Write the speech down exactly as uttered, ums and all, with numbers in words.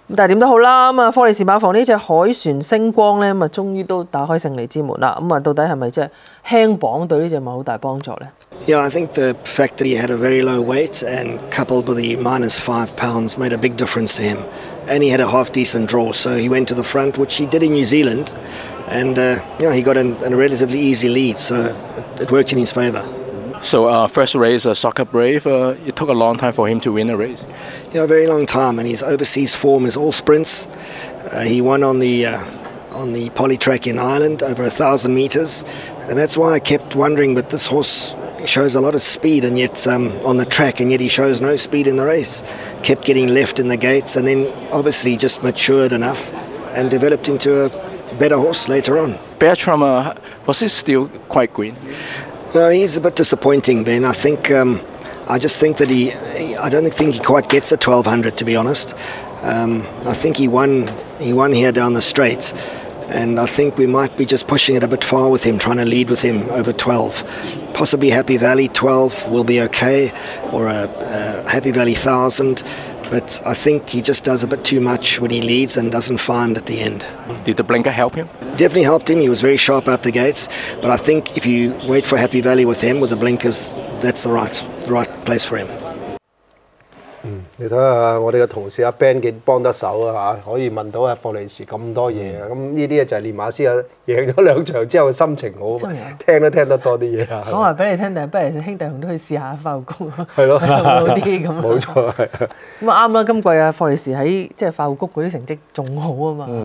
但係點都好啦，咁啊，霍利士馬房呢隻海船星光咧，咁啊，終於都打開勝利之門啦。咁啊，到底係咪即係輕磅對呢隻馬好大幫助咧 Yeah, I think the fact that he had a very low weight and coupled with the minus five pounds made a big difference to him. And he had a half decent draw, so he went to the front, which he did in New Zealand, and uh, you know, he got an, a relatively easy lead, so it, it worked in his favour. So uh, first race, uh, Soccer Brave, uh, it took a long time for him to win a race. Yeah, a very long time, and his overseas form is all sprints. Uh, he won on the uh, on the Polytrack in Ireland over a thousand metres, and that's why I kept wondering. But this horse shows a lot of speed, and yet um, on the track, and yet he shows no speed in the race. Kept getting left in the gates, and then obviously just matured enough and developed into a better horse later on. Bertram, uh, was he still quite green? No, he's a bit disappointing, Ben. I think um, I just think that he, I don't think he quite gets a twelve hundred, to be honest. Um, I think he won, he won here down the straight, and I think we might be just pushing it a bit far with him, trying to lead with him over twelve. Possibly Happy Valley twelve will be okay, or a, a Happy Valley thousand. But I think he just does a bit too much when he leads and doesn't find at the end. Did the blinker help him? Definitely helped him. He was very sharp out the gates. But I think if you wait for Happy Valley with him, with the blinkers, that's the right, the right place for him. 嗯，你睇下我哋嘅同事阿 Ben 幾幫得手啊嚇，可以問到阿霍利士咁多嘢啊，咁呢啲就係練馬師啊，贏咗兩場之後心情好，聽都聽得多啲嘢啊。 講話俾你聽，但係不如兄弟熊都去試下發育谷啊， 係咯， 好啲咁。 冇錯係。 咁啊啱啦，今季啊霍利士喺即係發育谷嗰啲成績仲好啊嘛。